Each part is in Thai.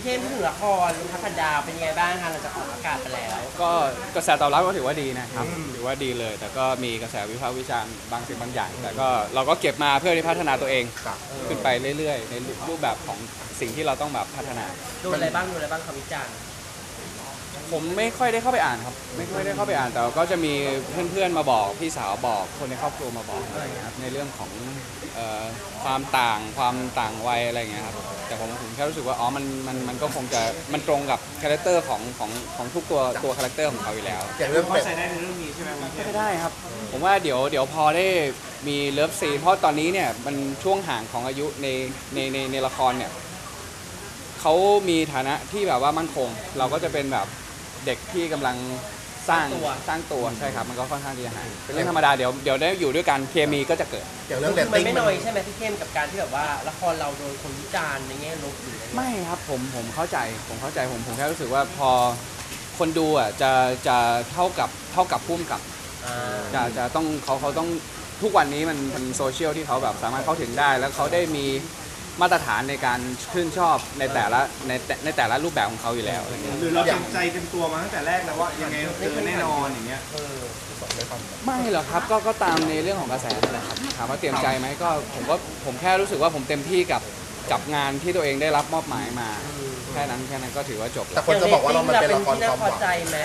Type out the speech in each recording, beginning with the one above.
พี่เข้มพูดถึงละครพระพันดาวเป็นยังไงบ้างคะหลังจากออกอากาศไปแล้วก็กระแสตอบรับก็ถือว่าดีนะครับถือว่าดีเลย แต่ก็มีกระแสวิพากษ์วิจารณ์บางสิ่งบางอย่างแต่ก็เราก็เก็บมาเพื่อที่พัฒนาตัวเองขึ้นไปเรื่อยๆในรูปแบบของสิ่งที่เราต้องแบบพัฒนาดูอะไรบ้างคำวิจารณ์ผมไม่ค่อยได้เข้าไปอ่านครับไม่ค่อยได้เข้าไปอ่านแต่ก็จะมีเพื่อนๆมาบอกพี่สาวบอกคนในครอบครัวมาบอกอะไรอย่างเงี้ยครับในเรื่องของความต่างวัยอะไรอย่างเงี้ยครับแต่ผมแค่รู้สึกว่าอ๋อมันก็คงจะมันตรงกับคาแรคเตอร์ของทุกตัวคาแรคเตอร์ของเขาอยู่แล้วอย่างเรื่องเขาใส่ได้ในเรื่องนี้ใช่ไหมไม่ได้ครับผมว่าเดี๋ยวพอได้มีเลิฟซีนเพราะตอนนี้เนี่ยมันช่วงห่างของอายุในละครเนี่ยเขามีฐานะที่แบบว่ามั่นคงเราก็จะเป็นแบบเด็กที่กำลังสร้างตัวใช่ครับมันก็ค่อนข้างที่จะห่างเป็นเรื่องธรรมดาเดี๋ยวได้อยู่ด้วยกันเคมีก็จะเกิดอย่างเรื่องเรตมันติ้งไม่น้อยใช่ไหมพี่เข้มกับการที่แบบว่าละครเราโดนคนวิจารณ์ในแง่ลบหรืออะไรไม่ครับผมเข้าใจผมแค่รู้สึกว่าพอคนดูอ่ะจะเท่ากับพุ่มกับจะต้องเขาต้องทุกวันนี้มันโซเชียลที่เขาแบบสามารถเข้าถึงได้แล้วเขาได้มีมาตรฐานในการชื่นชอบในแต่ละรูปแบบของเขาอยู่แล้วอะไรเงี้ยหรือเราเตรียมใจเต็มตัวมาตั้งแต่แรกแล้วว่ายังไงเจอแน่นอนอย่างเงี้ยไม่หรอกครับก็ตามในเรื่องของกระแสนั่นแหละครับถามว่าเตรียมใจไหมก็ผมแค่รู้สึกว่าผมเต็มที่กับงานที่ตัวเองได้รับมอบหมายมาแค่นั้นก็ถือว่าจบแต่คนจะบอกว่าเรามันเป็นละครความหวัง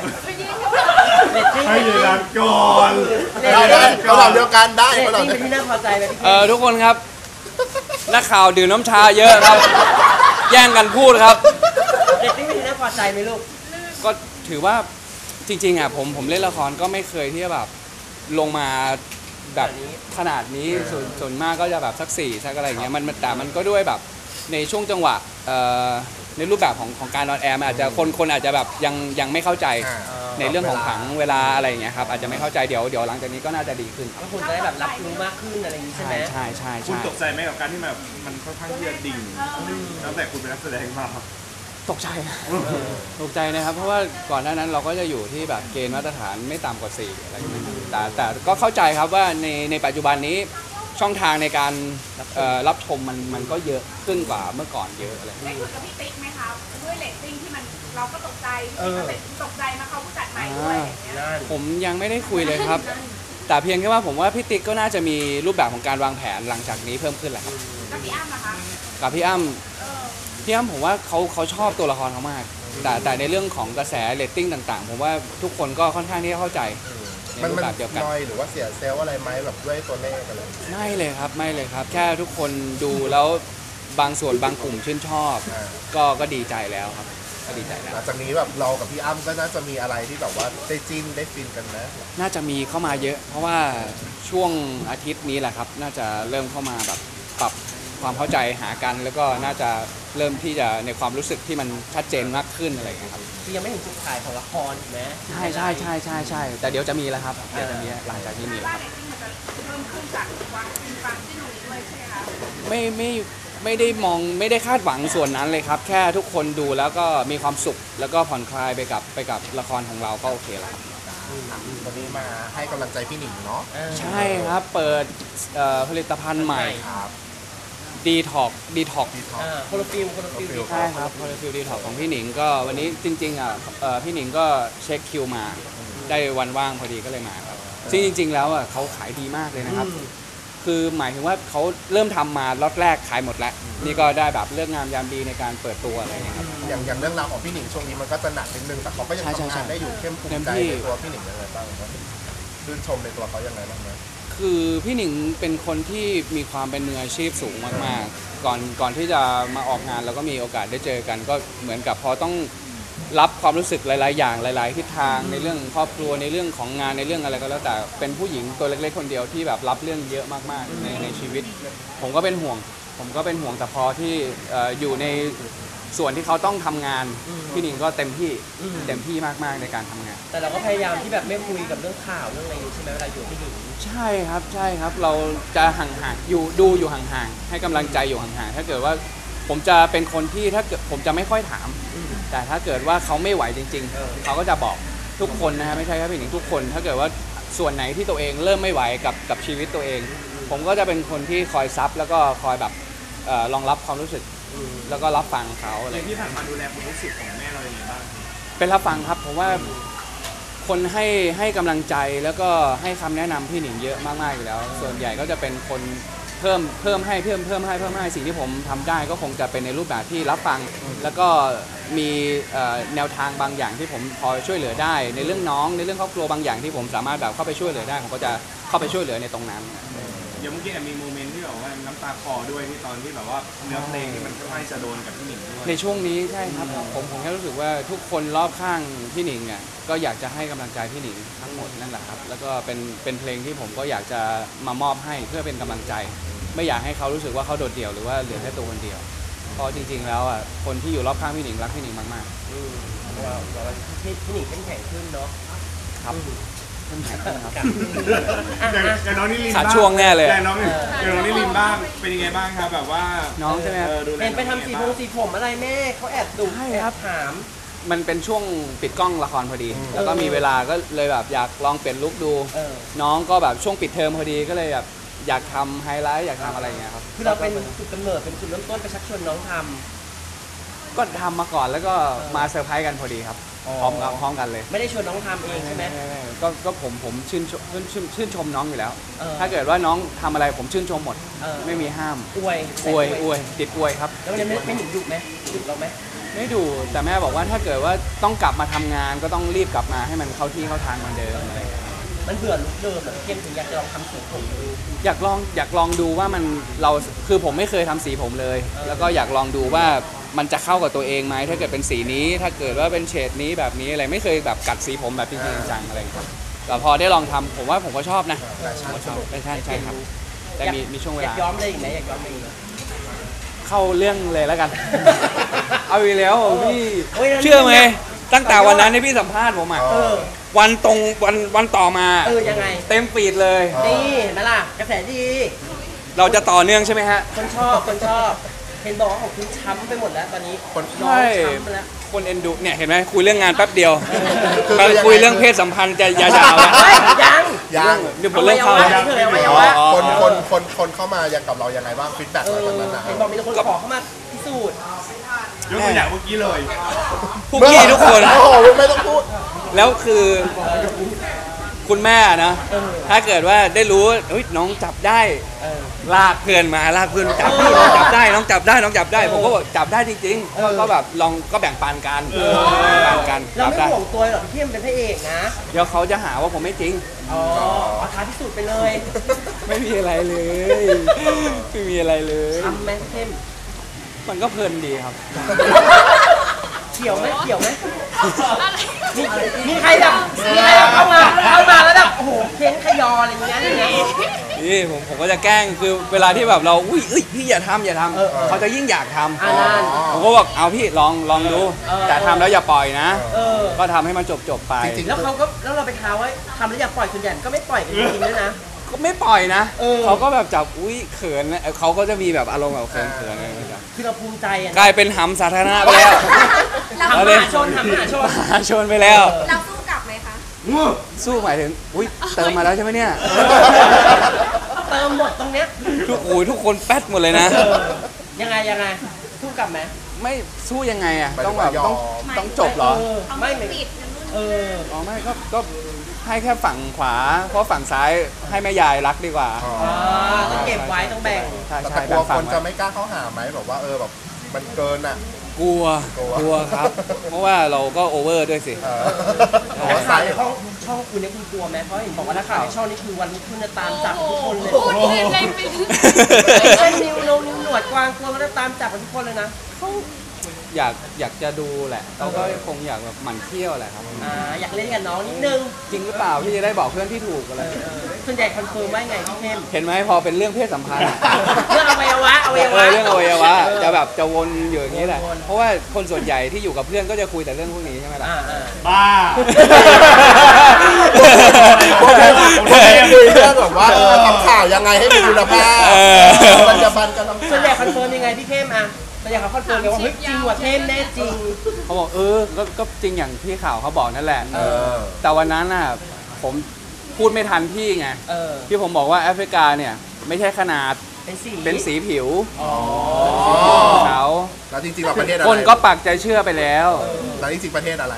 ให้เวลาก่อนเราเดียวกันได้เราเป็นที่น่าพอใจไหมพี่ทุกคนครับนักข่าวดื่มน้ำชาเยอะครับแย่งกันพูดครับเด็กที่เป็นที่น่าพอใจไหมลูกก็ถือว่าจริงๆอ่ะผมเล่นละครก็ไม่เคยที่จะแบบลงมาแบบขนาดนี้ส่วนมากก็จะแบบสักอะไรอย่างเงี้ยแต่มันก็ด้วยแบบในช่วงจังหวะในรูปแบบของการออนแอร์อาจจะคนอาจจะแบบยังไม่เข้าใจในเรื่องของผังเวลาอะไรอย่างเงี้ยครับอาจจะไม่เข้าใจเดี๋ยวหลังจากนี้ก็น่าจะดีขึ้นก็คุณจะได้แบบรับรู้มากขึ้นอะไรอย่างนี้ใช่ไหมใช่คุณตกใจไหมกับการที่มันค่อนข้างที่จะดิ่งตั้งแต่คุณเป็นนักแสดงมาตกใจนะครับเพราะว่าก่อนหน้านั้นเราก็จะอยู่ที่แบบเกณฑ์มาตรฐานไม่ต่ำกว่า4อะไรอย่างเงี้ยแต่ก็เข้าใจครับว่าในปัจจุบันนี้ช่องทางในการรับชมมันก็เยอะขึ้นกว่าเมื่อก่อนเยอะอะไรได้คุยกับพี่ติ๊กไหมคะด้วยเรตติ้งที่มันเราก็ตกใจตกใจมาเขาผู้จัดใหม่ด้วยผมยังไม่ได้คุยเลยครับแต่เพียงแค่ว่าผมว่าพี่ติ๊กก็น่าจะมีรูปแบบของการวางแผนหลังจากนี้เพิ่มขึ้นแหละครับกับพี่อ้ำนะคะกับพี่อ้ำผมว่าเขาชอบตัวละครเขามากแต่ในเรื่องของกระแสเรตติ้งต่างๆผมว่าทุกคนก็ค่อนข้างที่จะเข้าใจมันน้อยหรือว่าเสียเซลล์อะไรไหมแบบด้วยตัวเลขอะไรไม่เลยครับแค่ทุกคนดูแล้วบางส่วนบางกลุ่มชื่นชอบก็ดีใจแล้วครับก็ดีใจแล้วหลังจากนี้แบบเรากับพี่อ้ำก็น่าจะมีอะไรที่แบบว่าได้จิ้นได้ฟินกันนะน่าจะมีเข้ามาเยอะเพราะว่าช่วงอาทิตย์นี้แหละครับน่าจะเริ่มเข้ามาแบบปรับความเข้าใจหากันแล้วก็น่าจะเริ่มที่จะในความรู้สึกที่มันชัดเจนมากขึ้นอะไรอย่างเงี้ยครับยังไม่ถึงจุดขายของละครถูกไหมใช่แต่เดี๋ยวจะมีแล้วครับเดี๋ยวจะมีหลังจากที่มีครับไม่ได้มองไม่ได้คาดหวังส่วนนั้นเลยครับแค่ทุกคนดูแล้วก็มีความสุขแล้วก็ผ่อนคลายไปกับละครของเราก็โอเคแล้วครับวันนี้มาให้กำลังใจพี่หนิงเนาะใช่ครับเปิดผลิตภัณฑ์ใหม่ดีท็อกโคโลฟิลใช่ครับโคโลฟิลดีท็อกของพี่หนิงก็วันนี้จริงๆพี่หนิงก็เช็คคิวมาได้วันว่างพอดีก็เลยมาครับจริงๆแล้วเขาขายดีมากเลยนะครับคือหมายถึงว่าเขาเริ่มทำมาล็อตแรกขายหมดแล้วนี่ก็ได้แบบเลือกงามยามดีในการเปิดตัวอะไรอย่างเงี้ยครับอย่างเรื่องราวของพี่หนิงช่วงนี้มันก็จะหนักนิดนึงแต่เขาก็ยังทำงานได้อยู่เข้มภูมิใจในตัวพี่หนิงยังไงบ้างครับชื่นชมในตัวเขายังไงบ้างไหมคือพี่หนิงเป็นคนที่มีความเป็นมืออาชีพสูงมากๆก่อนที่จะมาออกงานเราก็มีโอกาสได้เจอกันก็เหมือนกับพอต้องรับความรู้สึกหลายๆอย่างหลายๆทิศทางในเรื่องครอบครัวในเรื่องของงานในเรื่องอะไรก็แล้วแต่เป็นผู้หญิงตัวเล็กๆคนเดียวที่แบบรับเรื่องเยอะมากๆในชีวิตผมก็เป็นห่วงแต่พอที่อยู่ในส่วนที่เขาต้องทำงานพี่หนิงก็เต็มที่มากๆในการทำงานแต่เราก็พยายามที่แบบไม่คุยกับเรื่องข่าวเรื่องอะไรใช่ไหมเวลาอยู่พี่หนิงใช่ครับเราจะห่างๆอยู่ห่างๆให้กำลังใจอยู่ห่างๆถ้าเกิดว่าผมจะเป็นคนที่ถ้าเกิดผมจะไม่ค่อยถามแต่ถ้าเกิดว่าเขาไม่ไหวจริงๆเขาก็จะบอกทุกคนนะฮะไม่ใช่แค่พี่หนิงทุกคนถ้าเกิดว่าส่วนไหนที่ตัวเองเริ่มไม่ไหวกับชีวิตตัวเองผมก็จะเป็นคนที่คอยซับแล้วก็คอยแบบรองรับความรู้สึกแล้วก็รับฟังเขาอะไรในที่ผ่านมาดูแลความรู้สึกของแม่เราอย่างไรบ้างเป็นรับฟังครับผมว่าคนให้กำลังใจแล้วก็ให้คำแนะนำพี่หนิงเยอะมากๆอยู่แล้ว ส่วนใหญ่ก็จะเป็นคนเพิ่มให้สิ่งที่ผมทำได้ก็คงจะเป็นในรูปแบบที่รับฟัง แล้วก็มีแนวทางบางอย่างที่ผมพอช่วยเหลือได้ ในเรื่องน้องในเรื่องครอบครัวบางอย่างที่ผมสามารถแบบเข้าไปช่วยเหลือได้ผมก็จะเข้าไปช่วยเหลือในตรงนั้นอย่างเมื่อกี้มีโมเมนต์ที่แบบว่าน้ำตาคลอด้วยที่ตอนที่แบบว่าเนื้อเพลงที่มันค่อนข้างจะโดนกับพี่หนิงด้วยในช่วงนี้ใช่ครับผมแค่รู้สึกว่าทุกคนรอบข้างพี่หนิงอ่ะก็อยากจะให้กำลังใจพี่หนิงทั้งหมดนั่นแหละครับแล้วก็เป็นเพลงที่ผมก็อยากจะมามอบให้เพื่อเป็นกำลังใจ ไม่อยากให้เขารู้สึกว่าเขาโดดเดี่ยวหรือว่าเหลือแค่ตัวคนเดียวเพราะจริงๆแล้วอ่ะคนที่อยู่รอบข้างพี่หนิงรักพี่หนิงมากว่าพี่หนิงเข้มแข็งขึ้นเนาะๆครับเข้มแข็งขึ้นครับอย่างน้องนิรินขาดบ้างช่วงแน่เลยอย่างน้องนิรินบ้างเป็นยังไงบ้างครับแบบว่าน้องใช่ไหมครับดูแลเห็นไปทำสีผมอะไรแม่เขาแอบดุใช่ครับแอถามมันเป็นช่วงปิดกล้องละครพอดี แล้วก็มีเวลาก็เลยแบบอยากลองเปลี่ยนลุคดู น้องก็แบบช่วงปิดเทอมพอดีก็เลยแบบอยากทำไฮไลท์อยากทำอะไรอย่างเงี้ยครับคือเราเป็นจุดกำเนิดเป็นจุดเริ่มต้นไปชักชวนน้องทก็ทำมาก่อนแล้วก็มาเซอร์ไพรส์กันพอดีครับอ๋อพร้อมกันเลยำไม่ได้ชวนน้องทำเองใช่ไหมก็ผมชื่นชมน้องอยู่แล้วเออถ้าเกิดว่าน้องทำอะไรผมชื่นชมหมด ไม่มีห้ามอวยอวยติดอวยครับแล้ววันนี้ไม่หนิงดุไหมดุเราไหมไม่ดูแต่แม่บอกว่าถ้าเกิดว่าต้องกลับมาทำงานก็ต้องรีบกลับมาให้มันเข้าที่เข้าทางเหมือนเดิมอะไรอย่างเงี้ยมันเบื่อลุคเดิมเหรอเข้มถึงอยากจะลองทำสีผมดูอยากลองดูว่ามันเราคือผมไม่เคยทำสีผมเลย แล้วก็อยากลองดูว่ามันจะเข้ากับตัวเองไหมถ้าเกิดเป็นสีนี้ ถ้าเกิดว่าเป็นเฉดนี้แบบนี้อะไรไม่เคยแบบกัดสีผมแบบจริงๆจังๆอะไรอย่างเงี้ยแต่พอได้ลองทำผมว่าผมก็ชอบนะผมก็ชอบใช่ครับแต่มีช่วงเวอยาลากย้อมอะไรอีกไหมอยากย้อมอะไรอีกไหมเข้าเรื่องเลยแล้วกัน เอาอีกแล้วพี่เฮ้ยแล้วนี่เชื่อไหมตั้งแต่วันนั้นที่พี่สัมภาษณ์ผมอ่ะเออวันต่อมายังไงเต็มฟีดเลยนี่เห็นไหมล่ะกระแสดีเราจะต่อเนื่องใช่ไหมฮะคนชอบ เห็นบอกว่าของคุณช้ำไปหมดแล้วตอนนี้คนน้องใช่ช้ำไปแล้วคนเอ็นดูเนี่ยเห็นไหมคุยเรื่องงานแป๊บเดียวคือมาคุยเรื่องเพศสัมพันธ์จะยาวๆแล้วเฮ้ยยังยังเดี๋ยวผมเริ่มเข้าอแล้ววัยวะเผยอวัยวะอ๋อคนเข้ามายังกับเรายังไงบ้างฟีดแบ็กอะไรแบบนั้นนะเห็นบอกมีแต่คนขอเข้ามาพิสูจน์ยกตัวอย่างเมื่อกี้เลยพวกพี่ทุกคนโอ้โหไม่ต้องพูดแล้วคือคุณแม่นะ ถ้าเกิดว่าได้รู้เฮ้ยน้องจับได้ ลากเพื่อนมาลากเพื่อนจับพี่น้องจับได้น้องจับได้ผมก็บอกจับได้จริงๆก็แบบลองก็แบ่งปันกันแบ่งปันกันเราจับไม่ได้ห่วงตัวหรอกที่มันเป็นพระเอกนะเดี๋ยวเขาจะหาว่าผมไม่จริงอ๋อเอาท้าพิสูจน์ไปเลยไม่มีอะไรเลยไม่มีอะไรเลยทำไหมเข้มมันก็เพลินดีครับเขียวไหมมีใครแบบเข้ามาแล้วแบบโอ้โหเค้นขยออะไรอย่างเงี้ยนี่ผมก็จะแกล้งคือเวลาที่แบบเราอุ้ยเอ้ยพี่อย่าทำเขาจะยิ่งอยากทำนั่นผมก็บอกเอาพี่ลองดู แต่ทำแล้วอย่าปล่อยนะ ก็ทำให้มันจบไปจริงแล้วเราไปท้าว่าทำแล้วอย่าปล่อยส่วนใหญ่ก็ไม่ปล่อยกันจริงๆด้วยนะก็ไม่ปล่อยนะเขาก็แบบจับอุ้ยเขินนะเขาก็จะมีแบบอารมณ์แบบเขินอะไรอย่างเงี้ยคือเราภูมิใจอ่ะกลายเป็นหำสาธารณะไปแล้วทำมหาชนมหาชนไปแล้วเราสู้กลับไหมคะสู้หมายถึงอุ้ยเติมมาแล้วใช่ไหมเนี่ยเติมหมดตรงเนี้ยทุกคนแป๊ดหมดเลยนะยังไงสู้กลับไหมไม่สู้ยังไงอ่ะหมายต้ถึองงแบว่าบยอมต้องจบเหรอไม่ปิดกันนู่นอ๋อไม่ก็ให้แค่ฝั่งขวา เพราะฝั่งซ้ายให้แม่ยายรักดีกว่าต้องเก็บไว้ต้องแบ่งใช่แต่ใช่กลัวฝั่คงนจะไม่กล้าเข้าหาไหมแบบว่าแบบมันเกินอ่ะกลัวครับ เพราะว่าเราก็โอเวอร์ด้วยสินักข่าวในช่องคุณเนี่ยคุณกลัวไหมเพราะเห็นบอกว่านักข่าวในช่องนี้คือวันนี้คุณจะตามจับทุกคนเลยพูดเล่นอะไรไปเช่นนิวหนวดกวางกลัวก็จะตามจับทุกคนเลยนะอยากจะดูแหละเราก็คงอยากแบบหมั่นเที่ยวแหละครับอยากเล่นกับน้องนิดนึงจริงหรือเปล่าพี่จะได้บอกเพื่อนที่ถูกอะไรส่วนใหญ่คอนเฟิร์มว่าไงพี่เข้มเห็นไหมพอเป็นเรื่องเพศสัมพันธ์เรื่องอวัยวะเรื่องอวัยวะจะแบบจะวนอยู่อย่างนี้แหละ เพราะว่าคนส่วนใหญ่ที่อยู่กับเพื่อนก็จะคุยแต่เรื่องพวกนี้ใช่ไหมล่ะบ้าคุยเรื่องแบบว่าทำข่าวยังไงให้มีคุณภาพปัจจุบันจะทำส่วนใหญ่คอนเฟิร์มยังไงพี่เข้มอ่ะส่วนใหญ่เขาคอนเฟิร์มกันว่าเฮ้ยจริงว่ะเข้มแน่จริงเขาบอกก็จริงอย่างที่ข่าวเขาบอกนั่นแหละ แต่วันนั้นน่ะผมพูดไม่ทันพี่ไงที่ผมบอกว่าแอฟริกาเนี่ยไม่ใช่ขนาดเป็นสีผิวอ๋อของเขาแล้วจริงๆเราประเทศอะไรคนก็ปักใจเชื่อไปแล้วแล้วจริงๆประเทศอะไร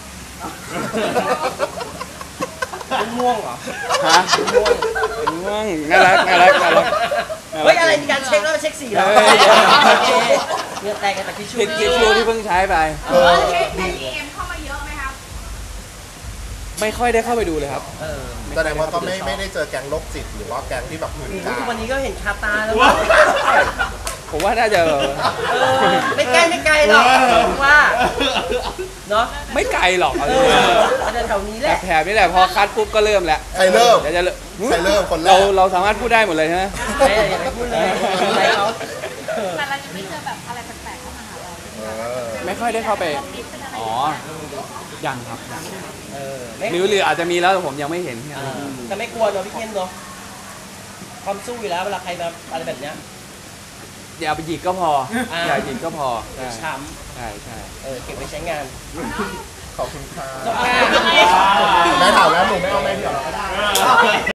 ม่วงเหรอฮะง่วงน่ารักน่ารักน่ารักเฮ้ยอะไรมีการเช็คแล้วมาเช็คสีแล้วเฮ้ยโอเคเงื่อแตกกันแต่ทิชชู่ผิดทิชชู่ที่เพิ่งใช้ไปเช็คใน DM เข้ามาเยอะไหมครับไม่ค่อยได้เข้าไปดูเลยครับแสดงว่าก็ไม่ได้เจอแก๊งโรคจิตหรือว่าแก๊งที่แบบหื่นกาทุกวันนี้ก็เห็นคาตาแล้วผมว่าน่าจะไม่ใกล้ไม่ไกลหรอกว่าเนาะไม่ไกลหรอกเอาเอจริงอแถวนี้แหละๆแถบนี่แหละพอคัดปุ๊บก็เริ่มแล้วใครเริ่มเดี๋ยวจะใครเริ่มคนแรกเราสามารถพูดได้หมดเลยใช่ไหมอย่าไปพูดเลยอะไรเขาแต่เราจะไม่เจอแบบอะไรแปลกๆเข้ามาหาเราไม่ค่อยได้เข้าไปอ๋อยังครับยังไม่หรืออาจจะมีแล้วแต่ผมยังไม่เห็นแค่นั้นแต่ไม่กลัวเนาะพี่เข้มเนาะความสู้อยู่แล้วเวลาใครมาอะไรแบบเนี้ยอย่าไปหยิกก็พออย่าหยิกก็พอใช่ช้ใช่ใช่ำเก็บไว้ใช้งานขอบคุณค่ะจบค่ะแม่ถามแล้วหนูไม่เอาแม่เดี่ยวเราก็ได้